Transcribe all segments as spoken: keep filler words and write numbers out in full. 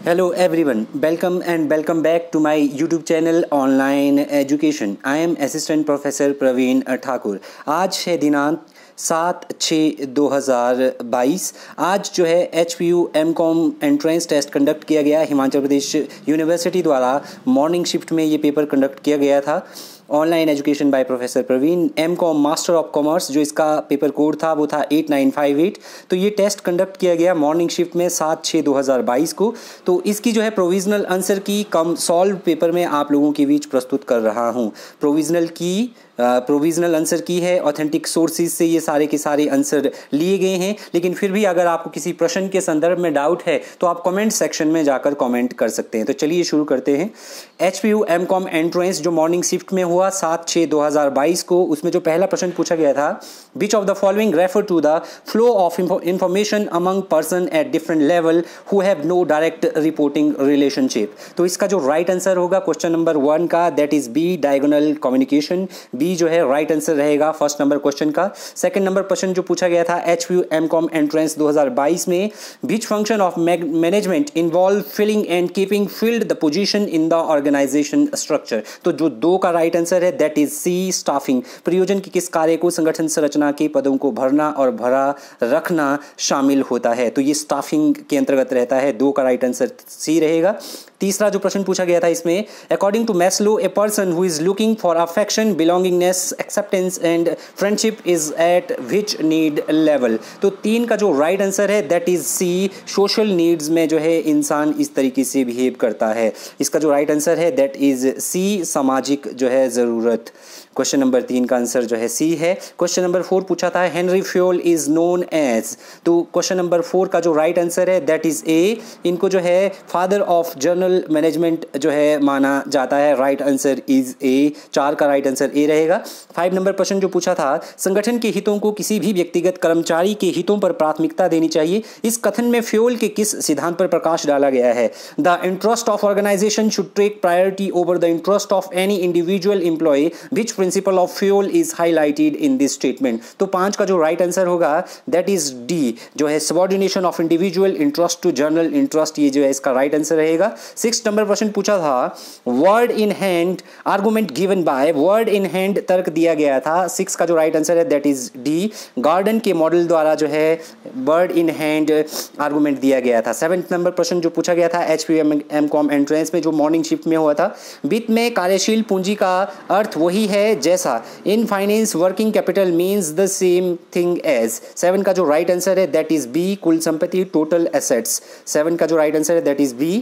Hello everyone, welcome and welcome back to my YouTube channel Online Education. I am Assistant Professor Praveen Thakur. आज है दिनांक सात छः दो हज़ार बाईस। आज जो है H P U M com entrance test conduct किया गया हिमाचल प्रदेश यूनिवर्सिटी द्वारा। मॉर्निंग शिफ्ट में ये पेपर कंडक्ट किया गया था। Online education by professor Praveen, M com master of commerce, जो इसका पेपर कोड था वो था एट नाइन फाइव एट। तो ये टेस्ट कंडक्ट किया गया मॉर्निंग शिफ्ट में सात छः दो हज़ार बाईस को। तो इसकी जो है प्रोविजनल आंसर की कम सॉल्व पेपर में आप लोगों के बीच प्रस्तुत कर रहा हूँ। प्रोविजनल की प्रोविजनल आंसर की है, ऑथेंटिक सोर्सेज से ये सारे के सारे आंसर लिए गए हैं। लेकिन फिर भी अगर आपको किसी प्रश्न के संदर्भ में डाउट है तो आप कमेंट सेक्शन में जाकर कमेंट कर सकते हैं। तो चलिए शुरू करते हैं। H P U M com entrance जो मॉर्निंग शिफ्ट में हुआ सात छः दो हज़ार बाईस को, उसमें जो पहला प्रश्न पूछा गया था, which of the following refer to the flow of information among person at different level who have no direct reporting relationship. तो इसका जो राइट आंसर होगा क्वेश्चन नंबर वन का, that is B, diagonal communication. B जो है right answer रहेगा first number question का। Second number प्रश्न जो पूछा गया था H P U M com entrance दो हज़ार बाईस में, which function of management involve filling and keeping filled the position in the organisation structure. तो जो दो का राइट आंसर है दैट इज सी, स्टाफिंग। प्रयोजन के किस कार्य को संगठन संरचना के पदों को भरना और भरा रखना शामिल होता है। तो ये स्टाफिंग के अंतर्गत रहता है। दो का राइट आंसर सी रहेगा। तीसरा जो प्रश्न पूछा गया था इसमें, according to Maslow a person who is looking for affection, belongingness, acceptance and friendship is at which need level. तो तीन का जो राइट आंसर है that is C, social needs में जो है इंसान इस तरीके से बिहेव करता है। इसका जो राइट आंसर है दैट इज सी, सामाजिक जो है ज़रूरत। क्वेश्चन नंबर तीन का आंसर जो है सी है। क्वेश्चन नंबर फोर पूछा था Henri Fayol is known as. तो क्वेश्चन नंबर फोर का जो राइट आंसर है दैट इज ए, इनको जो है फादर ऑफ जर्नल मैनेजमेंट जो है माना जाता है। राइट आंसर इज ए, चार का राइट आंसर ए रहेगा। फाइव नंबर प्रश्न जो पूछा था, संगठन के हितों को किसी भी व्यक्तिगत कर्मचारी के हितों पर प्राथमिकता देनी चाहिए। इस कथन में फ्योल के किस सिद्धांत पर प्रकाश डाला गया है? The interest of organisation should take priority over the interest of any individual employee, which principle of Fayol is highlighted in this statement. तो पांच का जो राइट आंसर होगा दैट इज डी, जो है subordination of individual interest to general interest. ये जो है इसका राइट आंसर रहेगा। सिक्स नंबर प्रश्न पूछा था bird in hand argument given by, bird in hand तर्क दिया गया था। सिक्स का जो राइट आंसर है दैट इज डी, गार्डन के मॉडल द्वारा जो है वर्ड इन हैंड आर्गुमेंट दिया गया था। सेवेंथ नंबर प्रश्न जो पूछा गया था H P U M com entrance में जो मॉर्निंग शिफ्ट में हुआ था, वित्त में कार्यशील पूंजी का अर्थ वही है जैसा in finance working capital means the same thing as. Seven का जो राइट आंसर है दैट इज बी, कुल संपत्ति टोटल एसेट्स। सेवन का जो राइट आंसर है that is B.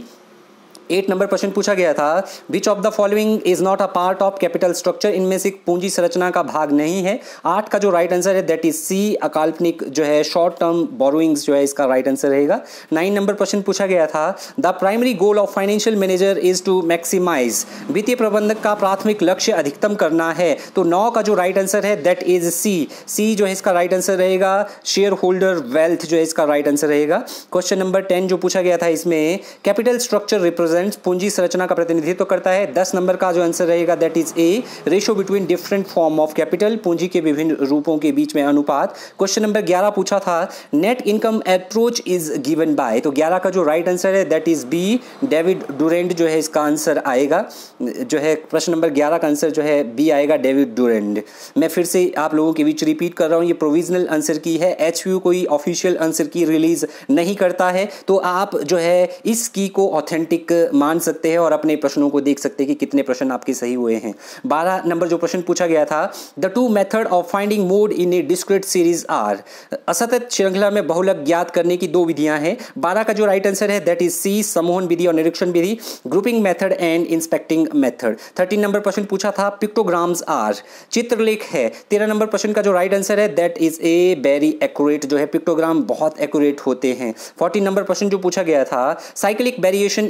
Eight number प्रश्न पूछा गया था which of the following is not a part of capital structure, इनमें से पूंजी संरचना का भाग नहीं है। आठ का जो राइट आंसर है दैट इज सी, अकाल्पनिक जो है शॉर्ट टर्म बोरोइंग्स जो है इसका राइट आंसर रहेगा। नाइन नंबर प्रश्न पूछा गया था the primary goal of financial manager is to maximise, वित्तीय प्रबंधक का प्राथमिक लक्ष्य अधिकतम करना है। तो नौ का जो राइट आंसर है दैट इज सी, सी जो है इसका राइट आंसर रहेगा। शेयर होल्डर वेल्थ जो है इसका राइट आंसर रहेगा। क्वेश्चन नंबर टेन जो पूछा गया था इसमें, कैपिटल स्ट्रक्चर रिप्रेजेंट पूंजी संरचना का प्रतिनिधित्व करता है। दस नंबर का जो आंसर रहेगा that is A, ratio between different form of capital, पूंजी के विभिन्न रूपों के बीच में अनुपात। क्वेश्चन नंबर ग्यारह पूछा था net income approach is given by. तो ग्यारह का जो राइट आंसर है that is B, David Durand जो है इसका आंसर आएगा। जो है प्रश्न नंबर ग्यारह का आंसर जो है बी आएगा, डेविड डुरेंट। मैं फिर से आप लोगों के बीच रिपीट कर रहा हूँ, ये प्रोविजनल आंसर की है। एच पी यू कोई ऑफिशियल आंसर की रिलीज नहीं करता है, तो आप जो है इस की को ऑथेंटिक मान सकते हैं और अपने प्रश्नों को देख सकते हैं कि कितने प्रश्न आपके सही हुए हैं। बारह नंबर जो प्रश्न पूछा गया था, the two method of finding mode in a discrete series are, असतत श्रृंखला में बहुलक ज्ञात करने की दो विधियां हैं। बारह का जो राइट आंसर है दैट इज सी, समूहन विधि और निरीक्षण विधि, grouping method and inspecting method. Thirteen number प्रश्न पूछा था पिक्टोग्राम्स आर, चित्रलेख है। तेरह नंबर प्रश्न का जो राइट आंसर है that is A, very accurate, जो है पिक्टोग्राम बहुत एक्यूरेट होते हैं। फोर्टीन नंबर प्रश्न जो पूछा गया था, cyclic variation in a time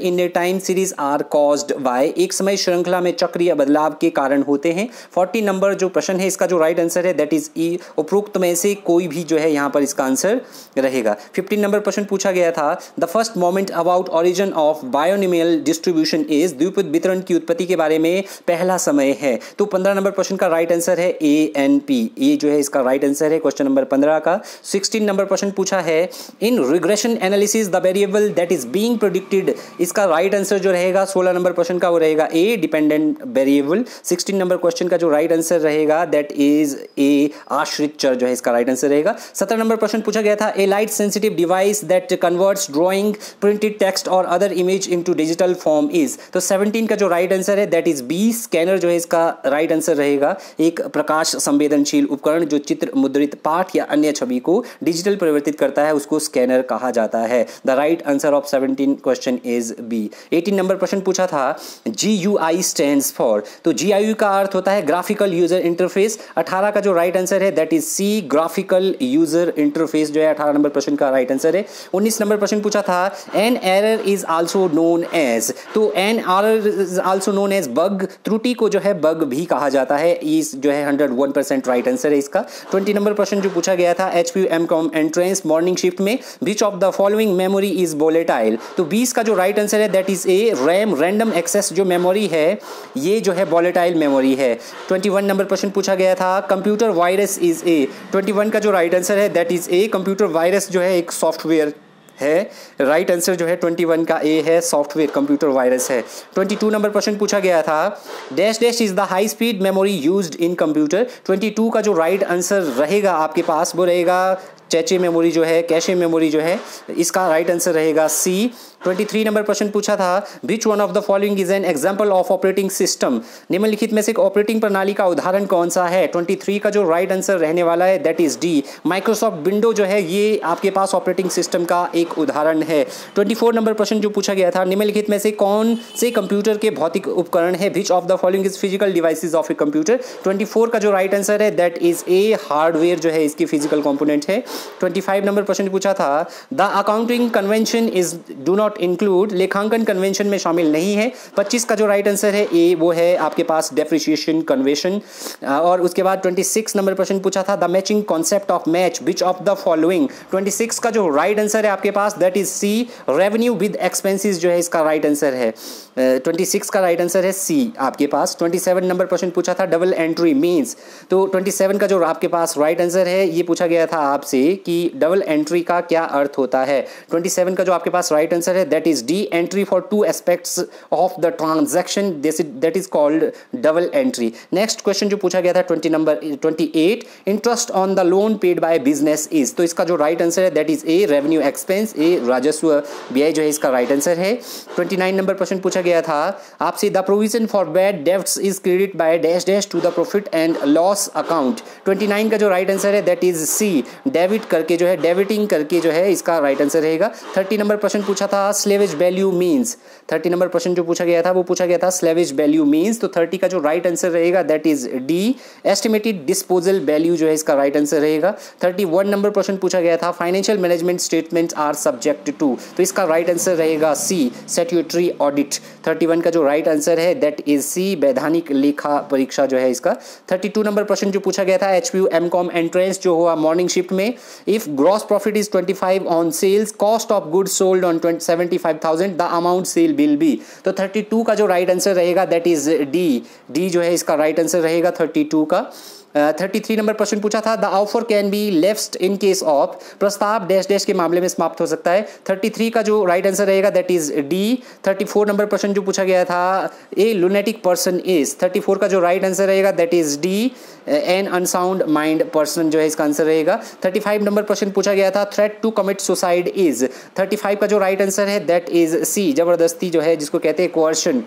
time series are caused by, एक समय श्रृंखला में चक्रीय बदलाव के कारण होते हैं। फोर्टी नंबर जो प्रश्न है इसका जो राइट आंसर है दैट इज ई, उपरोक्त में से कोई भी जो है यहाँ पर इसका आंसर रहेगा। फिफ्टीन नंबर प्रश्न पूछा गया था the first moment about origin of binomial distribution is, द्विपद वितरण की उत्पत्ति के बारे में पहला समय है। तो पंद्रह नंबर प्रश्न का राइट आंसर है ए एन पी, ये जो है इसका राइट आंसर है क्वेश्चन नंबर पंद्रह का। सिक्सटीन नंबर प्रश्न पूछा है in regression analysis the variable that is being predicted, इसका राइट आंसर जो रहेगा सोलह नंबर प्रश्न का वो रहेगा A dependent variable. Sixteen number question का जो राइट आंसर रहेगा दैट इज ए आश्रित चर जो है इसका राइट आंसर रहेगा। सत्रह नंबर प्रश्न पूछा गया था a light sensitive device that converts drawing printed text और other image into digital form is, तो सेवनटीन का जो राइट आंसर है दैट इज बी स्कैनर जो है इसका राइट आंसर रहेगा। एक प्रकाश संवेदनशील उपकरण जो चित्र, मुद्रित पाठ या अन्य छवि को डिजिटल परिवर्तित करता है उसको स्कैनर कहा जाता है। The right answer of seventeen question is B. Eighteen number प्रश्न पूछा था G U I stands for, तो जी आई यू का अर्थ होता है ग्राफिकल यूजर इंटरफेस। अठारह का जो राइट आंसर है that is C graphical user interface जो है अठारह नंबर प्रश्न का राइट आंसर है। उन्नीस नंबर प्रश्न पूछा था an error is also known as, तो an error is also known as bug, त्रुटि को जो है बग भी कहा जाता है। इस जो है hundred one percent right answer है इसका। ट्वेंटी नंबर प्रश्न जो पूछा गया था H P U M com entrance morning shift में which of the following memory is volatile, तो बीस का जो राइट आंसर है that is A RAM, random access जो मेमोरी है ये जो है वोलेटाइल मेमोरी है। ट्वेंटी वन नंबर प्रश्न पूछा गया था computer virus is a, twenty one का जो राइट आंसर है that is A, computer virus जो है एक सॉफ्टवेयर है। राइट आंसर जो है ट्वेंटी वन का ए है, सॉफ्टवेयर कंप्यूटर वायरस है। ट्वेंटी टू नंबर प्रश्न पूछा गया था dash dash is the high speed memory used in computer, twenty two का जो राइट आंसर रहेगा आपके पास वो रहेगा चैचे मेमोरी जो है, कैशे मेमोरी जो है इसका राइट आंसर रहेगा सी। ट्वेंटी थ्री नंबर प्रश्न पूछा था which one of the following is an example of operating system, निम्नलिखित में से एक ऑपरेटिंग प्रणाली का उदाहरण कौन सा है। ट्वेंटी थ्री का जो राइट आंसर रहने वाला है that is D, Microsoft window जो है ये आपके पास ऑपरेटिंग सिस्टम का एक उदाहरण है। ट्वेंटी फोर नंबर प्रश्न जो पूछा गया था निम्नलिखित में से कौन से कंप्यूटर के भौतिक उपकरण है, which of the following is physical devices of a computer, twenty four का जो राइट आंसर है दैट इज ए हार्डवेयर जो है इसकी फिजिकल कॉम्पोनेंट है। ट्वेंटी फाइव नंबर प्रश्न पूछा था the accounting convention is do not include, लेखांकन कन्वेंशन में शामिल नहीं है। पच्चीस का जो राइट आंसर है ए वो है आपके पास डेप्रिसिएशन कन्वेंशन। और उसके बाद ट्वेंटी सिक्स नंबर प्रश्न पूछा था the matching concept of match which of the following, twenty six का जो राइट आंसर है आपके पास that is C revenue with expenses जो है इसका राइट आंसर है। ट्वेंटी सिक्स का राइट आंसर है सी आपके पास। ट्वेंटी सेवन नंबर प्रश्न पूछा था डबल एंट्री मीन्स, तो ट्वेंटी सेवन का जो आपके पास राइट आंसर है ये पूछा गया था आपसे कि डबल एंट्री का क्या अर्थ होता है। ट्वेंटी सेवन का जो आपके पास राइट आंसर है that is D entry for two aspects of the transaction that is called double entry. Next question जो पूछा गया था twenty number twenty eight interest on the loan paid by business is, तो इसका जो right answer है that is A revenue expense, A राजस्व व्यय जो है इसका राइट आंसर है। ट्वेंटी नाइन नंबर प्रश्न पूछा गया था आपसे the provision for bad debts is credit by dash dash to the profit and loss account, twenty nine का जो राइट आंसर है दैट इज सी डेबिट करके जो है डेबिटिंग करके जो है इसका राइट आंसर रहेगा। थर्टी नंबर प्रश्न पूछा था salvage value means, thirty number प्रश्न जो पूछा गया था वो पूछा गया था स्लेवेज वैल्यू मीन्स, तो थर्टी का जो राइट आंसर रहेगा that is D estimated disposal value जो है इसका राइट आंसर रहेगा। थर्टी वन नंबर प्रश्न पूछा गया था financial management statements are subject to, तो इसका राइट आंसर रहेगा C statutory audit. Thirty one का जो राइट आंसर है दैट इज सी वैधानिक लेखा परीक्षा जो है इसका। थर्टी टू नंबर प्रश्न जो पूछा गया था H P U M com entrance जो हुआ मॉर्निंग शिफ्ट में if gross profit is twenty five on sales cost of goods sold on seventy five thousand the amount sale will be, तो thirty two का जो right answer रहेगा that is D, D जो है इसका right answer रहेगा thirty two का। Thirty three number प्रश्न पूछा था the offer can be left in case of, प्रस्ताव डैश डैश के मामले में समाप्त हो सकता है, थर्टी थ्री का जो राइट आंसर रहेगा that is D. Thirty four number प्रश्न जो पूछा गया था a lunatic person is, thirty four का जो राइट आंसर रहेगा that is D an unsound mind person जो है इसका आंसर रहेगा। थर्टी फाइव नंबर प्रश्न पूछा गया था threat to commit suicide is, thirty five का जो राइट आंसर है दैट इज सी जबरदस्ती जो है जिसको कहते हैं कोअर्शन।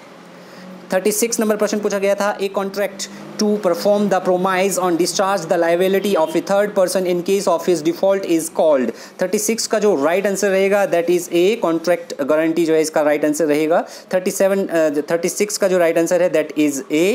थर्टी सिक्स नंबर प्रश्न पूछा गया था a contract to perform the promise on discharge the liability of a third person in case of his default is called, thirty six का जो राइट आंसर रहेगा that is A contract guarantee जो है इसका राइट आंसर रहेगा। Thirty seven thirty six का जो right answer है that is A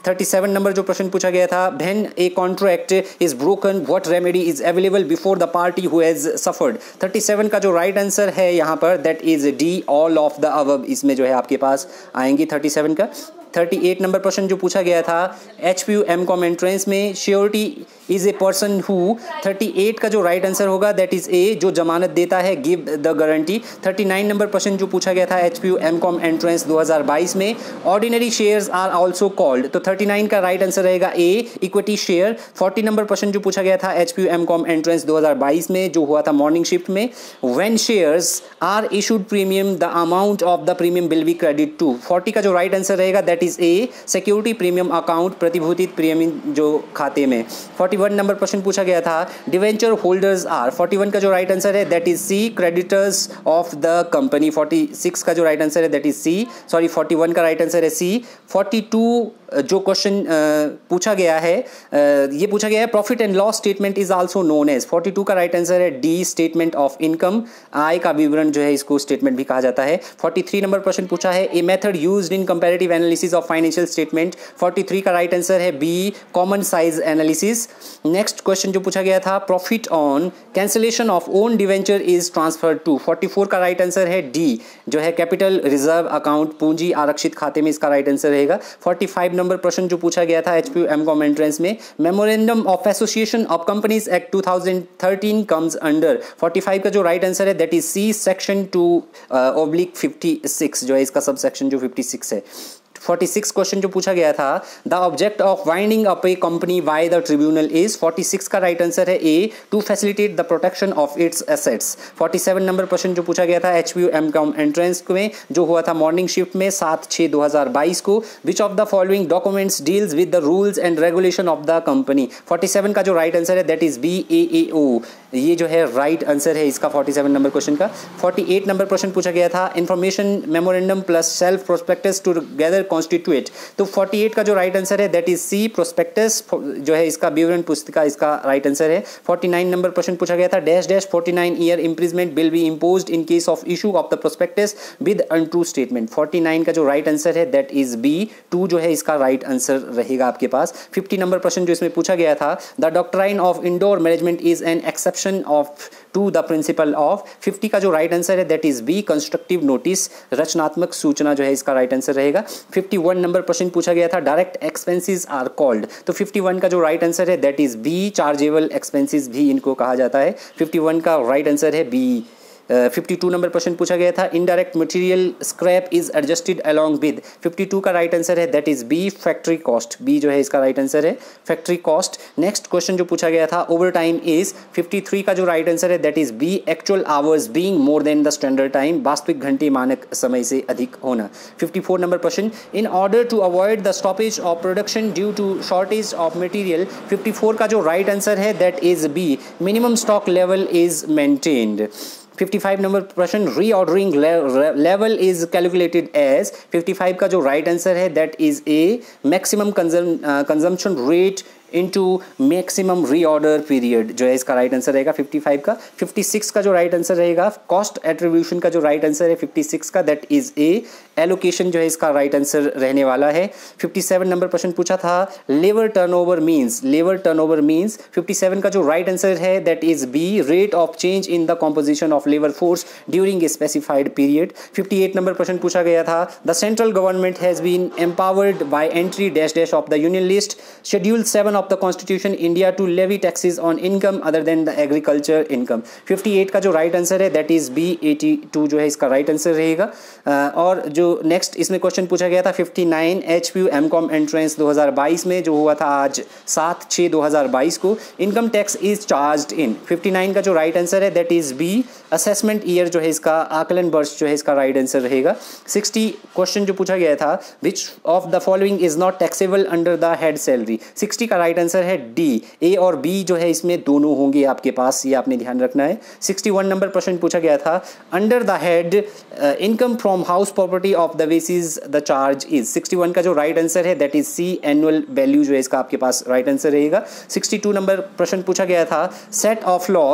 thirty seven number जो प्रश्न पूछा गया था, when a contract is broken what remedy is available before the party who has suffered. Thirty seven का जो राइट आंसर है यहाँ पर that is D, all of the above इसमें जो है आपके पास आएंगी थर्टी सेवन का। थर्टी एट नंबर प्रश्न जो पूछा गया था H P U M com entrance में, surety is a person who, thirty eight का जो राइट आंसर होगा दैट इज ए, जो जमानत देता है, give the guarantee. Thirty nine number प्रश्न जो पूछा गया था H P U M com entrance दो हज़ार बाईस में, ordinary shares are also called, तो थर्टी नाइन का राइट आंसर रहेगा A, equity share. Forty number प्रश्न जो पूछा गया था H P U M com entrance दो हज़ार बाईस में जो हुआ था मॉर्निंग शिफ्ट में, when shares are issued premium the amount of the premium will be credit to. Forty का जो राइट आंसर रहेगा that is A, security premium account, प्रतिभूतित प्रीमियम जो खाते में। फोर्टी वन नंबर प्रश्न पूछा गया था debenture holders are, forty one का जो राइट आंसर है that is C, creditors of the company. Forty six का जो राइट आंसर है that is C, sorry forty one का राइट आंसर है सी। फोर्टी टू जो क्वेश्चन पूछा गया है, ये पूछा गया है profit and loss statement is also known as, forty two का राइट आंसर है डी, स्टेटमेंट ऑफ इनकम, आय का विवरण जो है इसको स्टेटमेंट भी कहा जाता है। फोर्टी थ्री नंबर प्रश्न पूछा है a method used in comparative analysis of financial statement, forty three का राइट आंसर है B, common size analysis. Next question जो पूछा गया था profit on cancellation of own debenture is transferred to, forty four का राइट आंसर है D, जो है कैपिटल रिजर्व अकाउंट, पूंजी आरक्षित खाते में इसका राइट आंसर रहेगा। फोर्टी फाइव नंबर प्रश्न जो पूछा गया था H P U M com entrance में, memorandum of association of companies act two thousand thirteen comes under, forty five का जो राइट आंसर है that is C, section two oblique fifty six जो है इसका सब सेक्शन जो fifty six है। Forty six question जो पूछा गया था the object of winding up A company by the tribunal is, forty six का राइट आंसर है A, to facilitate the protection of its assets. Forty seven number प्रश्न जो पूछा गया था H P U M com entrance में जो हुआ था मॉर्निंग शिफ्ट में सात छः दो हज़ार बाईस को, which of the following documents deals with the rules and regulation of the company, forty seven का जो राइट आंसर है that is B, A A O, ये जो है राइट आंसर है इसका फोर्टी सेवन नंबर क्वेश्चन का। फोर्टी एट नंबर प्रश्न पूछा गया था information memorandum plus self prospectus together constitute, तो फोर्टी एट का जो राइट आंसर है दैट इज सी, प्रोस्पेक्टस जो है इसका विवरण पुस्तिका इसका राइट आंसर है। फोर्टी नाइन नंबर प्रश्न पूछा गया था dash dash forty nine year imprisonment will be imposed in case of issue of the prospectus with untrue statement, forty nine का जो राइट आंसर है दैट इज बी, टू जो है इसका राइट आंसर रहेगा आपके पास। फिफ्टी नंबर प्रश्न जो इसमें पूछा गया था the doctrine of indoor management is an exception of to the principle of, fifty का जो राइट आंसर है that is B, constructive notice, रचनात्मक सूचना जो है इसका राइट आंसर रहेगा। फिफ्टी वन नंबर प्रश्न पूछा गया था डायरेक्ट एक्सपेंसेस आर कॉल्ड, तो फिफ्टी वन का जो राइट आंसर है that is B, chargeable expenses भी इनको कहा जाता है, फिफ्टी वन का राइट आंसर है बी। फिफ्टी टू नंबर प्रश्न पूछा गया था indirect material scrap is adjusted along with, fifty two का राइट आंसर है that is B, factory cost, B जो है इसका राइट आंसर है फैक्ट्री कॉस्ट। नेक्स्ट क्वेश्चन जो पूछा गया था overtime is, fifty three का जो राइट आंसर है that is B, actual hours being more than the standard time, वास्तविक घंटे मानक समय से अधिक होना। फिफ्टी फोर नंबर प्रश्न in order to avoid the stoppage of production due to shortage of material, fifty four का जो राइट आंसर है that is B, minimum stock level is maintained. Fifty five number प्रश्न reordering level is calculated as, fifty five का जो right answer है that is A, maximum consumption rate into maximum reorder period जो है इसका right answer रहेगा fifty five का। Fifty six का जो राइट आंसर रहेगा कॉस्ट एट्रीब्यूशन का जो राइट आंसर है फिफ्टी सिक्स का दैट इज ए, एलोकेशन जो है इसका राइट आंसर रहने वाला है। फिफ्टी सेवन नंबर प्रश्न पूछा था labour turnover means, labour turnover means, fifty seven का जो राइट आंसर है that is B, rate of change in the composition of labour force during a specified period. Fifty eight number प्रश्न पूछा गया था the central government has been empowered by entry dash dash of the union list, schedule seven of the constitution India to levy taxes on income other than the agriculture income, fifty eight का जो right answer है that is B, eighty two जो है इसका right answer रहेगा। और जो next इसमें क्वेश्चन पूछा गया था fifty nine H P U M com entrance दो हज़ार बाईस में जो हुआ था आज सात छः दो हज़ार बाईस को, income tax is charged in, fifty nine का जो राइट आंसर है that is B, assessment year जो है इसका आकलन वर्ष जो है इसका राइट आंसर रहेगा। सिक्सटी क्वेश्चन जो पूछा गया था which of the following is not taxable under the head salary, sixty का राइट आंसर है डी, ए और बी जो है इसमें दोनों होंगे आपके पास, ये आपने ध्यान रखना है। सिक्सटी वन नंबर प्रश्न पूछा गया था under the head income from house property of the basis the charge is, sixty one का जो राइट आंसर है that is C, annual value जो है इसका आपके पास राइट आंसर रहेगा। सिक्सटी टू नंबर प्रश्न पूछा गया था set off loss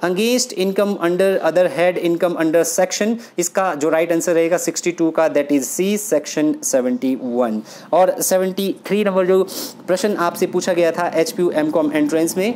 against income under other head income under section, इसका जो राइट आंसर रहेगा सिक्सटी टू का that is C section seventy one. और सेवेंटी थ्री नंबर जो प्रश्न आपसे पूछा गया था H P U M com entrance में,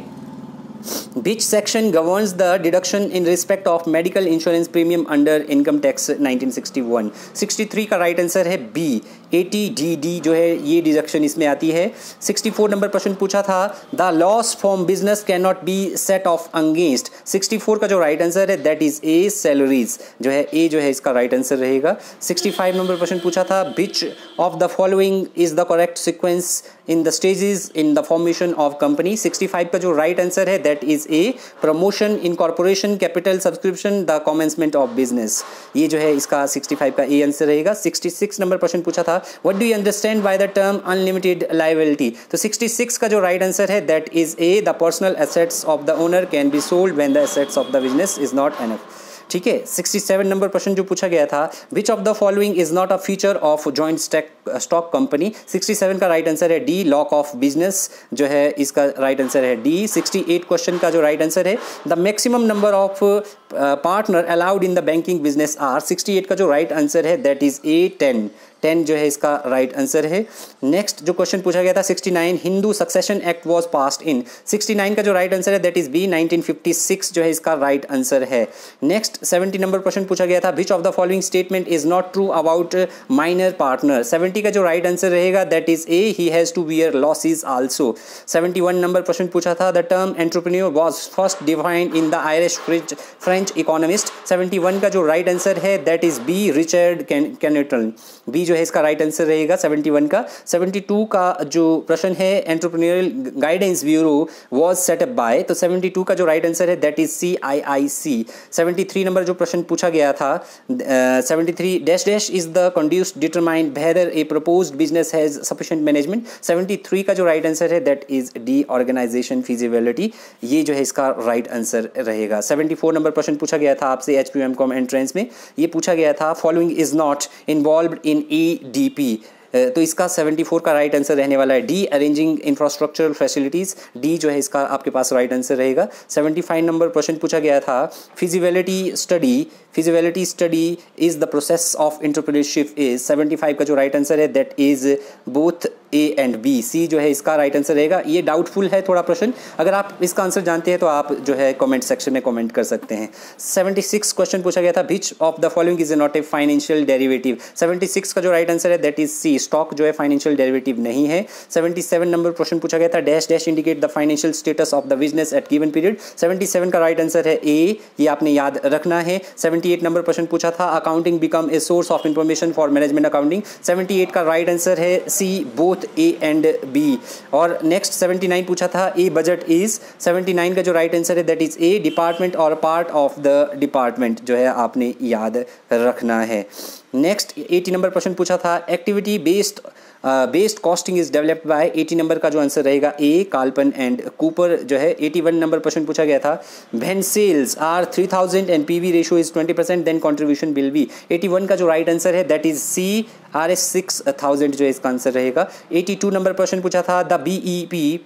Which section governs the deduction in respect of medical insurance premium under income tax nineteen sixty one? Sixty three का right answer है बी, एटी डी डी जो है ये deduction इसमें आती है। Sixty four number प्रश्न पूछा था the loss from business can not be set off against, sixty four का जो राइट आंसर है दैट इज ए सैलरीज, जो है ए जो है इसका राइट आंसर रहेगा। सिक्सटी फाइव नंबर प्रश्न पूछा था which of the following is the correct sequence in the stages in the formation of company, sixty five का जो राइट आंसर है that is A promotion, incorporation, capital subscription, the commencement of business, ये जो है इसका sixty five का A answer रहेगा। Sixty six number प्रश्न पूछा था what do you understand by the term unlimited liability, तो सिक्सटी सिक्स का जो राइट आंसर है that is A the personal assets of the owner can be sold when the assets of the business is not enough. ठीक है। Sixty seven number प्रश्न जो पूछा गया था which of the following is not a feature of joint stock company, sixty seven का right answer है D lock of business, जो है इसका राइट आंसर है डी। सिक्सटी एट क्वेश्चन का जो राइट आंसर है the maximum number of partner allowed in the banking business are, sixty eight का जो राइट आंसर है that is A ten, ten जो है इसका राइट आंसर है। नेक्स्ट जो क्वेश्चन पूछा गया था sixty nine Hindu succession act was passed in, sixty nine का जो राइट आंसर है that is B nineteen fifty six जो है इसका राइट आंसर है। नेक्स्ट सेवेंटी नंबर प्रश्न पूछा गया था which of the following statement is not true about minor partner, seventy का जो राइट आंसर रहेगा that is A he has to bear losses also. Seventy one number प्रश्न पूछा था the term entrepreneur was first defined in the Irish French economist, seventy one का जो right answer है that is B Richard Cantillon, B जो है इसका right answer रहेगा सेवेंटी वन का। सेवेंटी टू का जो प्रश्न है entrepreneurial guidance bureau was set up by, तो सेवेंटी टू का जो राइट आंसर है that is C I I C. Seventy three number जो प्रश्न पूछा गया था seventy three dash dash is the conduce determine whether a proposed business has sufficient management, seventy three का जो राइट आंसर है that is D organisation feasibility, ये जो है इसका राइट आंसर रहेगा। सेवेंटी फोर नंबर प्रश्न पूछा गया था आपसे H P M com entrance में, ये पूछा गया था following is not involved in E D P, तो इसका सेवेंटी फोर का राइट आंसर रहने वाला है D arranging infrastructural facilities, D जो है इसका आपके पास राइट आंसर रहेगा। सेवेंटी फाइव नंबर प्रश्न पूछा गया था feasibility study, feasibility study is the process of entrepreneurship is, seventy five का जो राइट आंसर है that is both A and B, C जो है इसका राइट आंसर रहेगा। ये डाउटफुल है थोड़ा प्रश्न, अगर आप इसका आंसर जानते हैं तो आप जो है कमेंट सेक्शन में कमेंट कर सकते हैं। सेवेंटी सिक्स क्वेश्चन पूछा गया था which of the following is not a financial derivative, seventy six का जो राइट आंसर है दैट इज सी स्टॉक जो है फाइनेंशियल डेरिवेटिव नहीं है। सेवेंटी सेवन नंबर प्रश्न पूछा गया था dash dash indicate the financial status of the business at given period, seventy seven का राइट आंसर है ए, ये आपने याद रखना है। सेवेंटी एट नंबर प्रश्न पूछा था accounting become a source of information for management accounting, seventy eight का राइट आंसर है C both A and B. और नेक्स्ट सेवेंटी नाइन पूछा था A budget is, seventy nine का जो राइट आंसर है दैट इज ए डिपार्टमेंट और part of the department, जो है आपने याद रखना है। नेक्स्ट एटी नंबर प्रश्न पूछा था activity based based costing is developed by, eighty number का जो आंसर रहेगा ए कार्लपन एंड कूपर जो है। एटी वन नंबर प्रश्न पूछा गया था when sales are three thousand and PV ratio is twenty percent then contribution will be, eighty one का जो राइट आंसर है that is C R S six thousand जो है इसका आंसर रहेगा। एटी टू नंबर प्रश्न पूछा था the B E P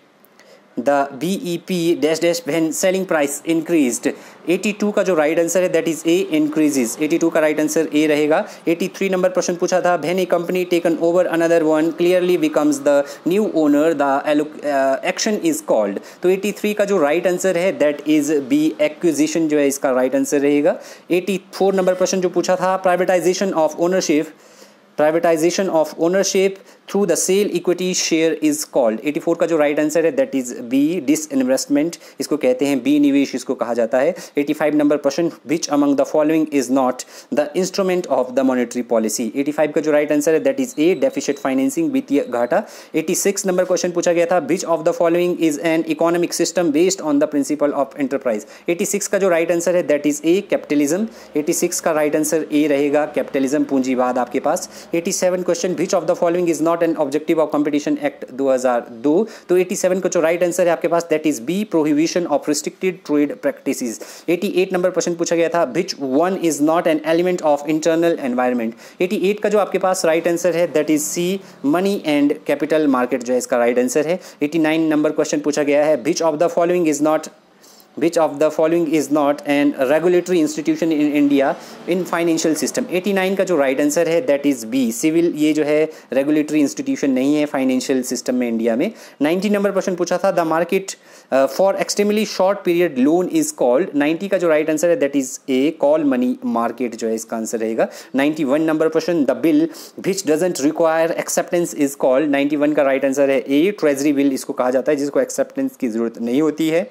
the B E P dash dash when selling price increased, eighty two का जो राइट आंसर है that is A increases, eighty two का राइट आंसर ए रहेगा। एटी थ्री नंबर प्रश्न पूछा था when a company taken over another one clearly becomes the new owner the action is called, तो eighty three का जो right answer है that is B acquisition जो है इसका राइट आंसर रहेगा। एटी फोर नंबर प्रश्न जो पूछा था privatisation of ownership, privatisation of ownership through the sale equity share is called, eighty four का जो राइट आंसर है दैट इज बी डिसइन्वेस्टमेंट, इसको कहते हैं बी निवेश इसको कहा जाता है। एटी फाइव नंबर प्रश्न which among the following is not the instrument of the monetary policy, eighty five का जो राइट आंसर है that is A deficit financing वित्तीय घाटा। एटी सिक्स नंबर क्वेश्चन पूछा गया था which of the following is an economic system based on the principle of enterprise, eighty six का जो राइट आंसर है that is A capitalism, eighty six का right answer A रहेगा capitalism पूंजीवाद आपके पास। Eighty seven question which of the following is not an objective of competition act दो हज़ार दो, तो एटी सेवन का जो राइट आंसर है आपके पास that is B prohibition of restricted trade practices. Eighty eight number प्रश्न पूछा गया था which one is not an element of internal environment, eighty eight का जो आपके पास राइट आंसर है that is C money and capital market जो है इसका राइट आंसर है। एटी नाइन नंबर क्वेश्चन पूछा गया है which of the following is not which of the following is not N regulatory institution in India in financial system. Eighty nine का जो right answer है दैट इज़ बी, सिविल ये जो है regulatory institution नहीं है फाइनेंशियल सिस्टम में India में। नाइन्टी नंबर क्वेश्चन पूछा था, the market for extremely short period loan is called. Ninety का जो राइट आंसर है that is A, call money market जो है इसका आंसर रहेगा। Ninety one number question, the bill which doesn't require acceptance is called. Ninety one का right answer है ए, ट्रेजरी बिल इसको कहा जाता है जिसको एक्सेप्टेंस की जरूरत नहीं होती है।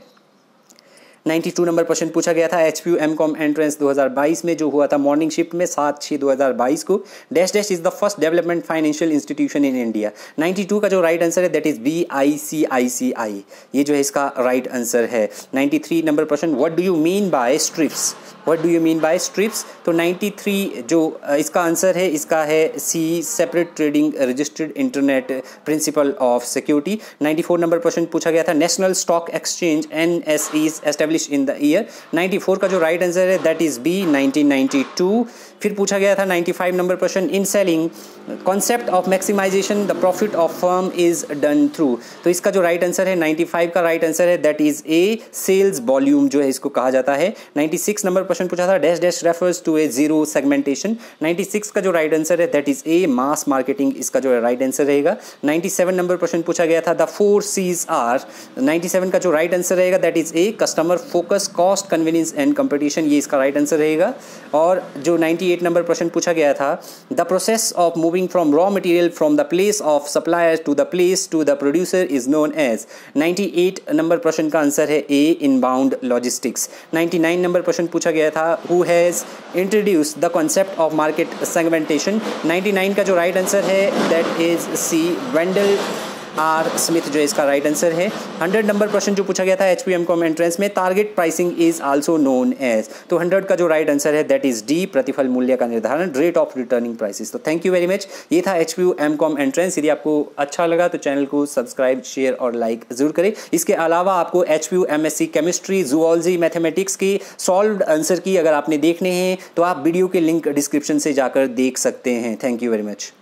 बानवे नंबर क्वेश्चन पूछा गया था, H P U M com entrance दो हज़ार बाईस में जो हुआ था मॉर्निंग शिफ्ट में सात छः दो हज़ार बाईस को, dash dash is the first development financial institution in India. बानवे का जो राइट आंसर है that is B, I C I C I, ये जो है इसका राइट आंसर है। तिरानवे number question, what do you mean by strips, what do you mean by strips. तो तिरानवे जो इसका आंसर है इसका है C, separate trading registered internet principal of security. चौरानवे नंबर क्वेश्चन पूछा गया था, national stock exchange N S E is establish in the year. चौरानवे का जो राइट आंसर है that is B, nineteen ninety two. फिर पूछा गया था पचानवे number question, in selling concept of maximisation the profit of firm is done through. तो इसका जो राइट आंसर है पचानवे का राइट आंसर है that is A, sales volume जो है इसको कहा जाता है। छियानवे नंबर क्वेश्चन पूछा था, dash dash refers to a zero segmentation. छियानवे का जो राइट आंसर है that is A, mass marketing इसका जो राइट आंसर रहेगा। सत्तानवे नंबर क्वेश्चन पूछा गया था, द फोर सीज आर। सत्तानवे का जो राइट आंसर रहेगा that is A, customer focus, cost, convenience and competition, ये इसका राइट आंसर रहेगा। और जो अट्ठानवे नंबर प्रश्न पूछा गया था, the process of moving from raw material from the place of supplier to the place to the producer is known as. अट्ठानवे नंबर प्रश्न का आंसर है ए, इनबाउंड लॉजिस्टिक्स। निन्यानवे नंबर प्रश्न पूछा गया था, who has introduced the concept of market segmentation. निन्यानवे का जो राइट आंसर है that is C, Wendell R Smith जो इसका राइट आंसर है। हंड्रेड नंबर क्वेश्चन जो पूछा गया था H P M com entrance में, target pricing is also known as. तो हंड्रेड का जो राइट आंसर है दैट इज डी, प्रतिफल मूल्य का निर्धारण, रेट ऑफ रिटर्निंग प्राइसेस। तो थैंक यू वेरी मच, ये था H P U M com entrance. यदि आपको अच्छा लगा तो चैनल को सब्सक्राइब, शेयर और लाइक जरूर करें। इसके अलावा आपको H P U M S C chemistry, zoology, mathematics के सॉल्व्ड आंसर की अगर आपने देखने हैं तो आप वीडियो के लिंक डिस्क्रिप्शन से जाकर देख सकते हैं। Thank you very much.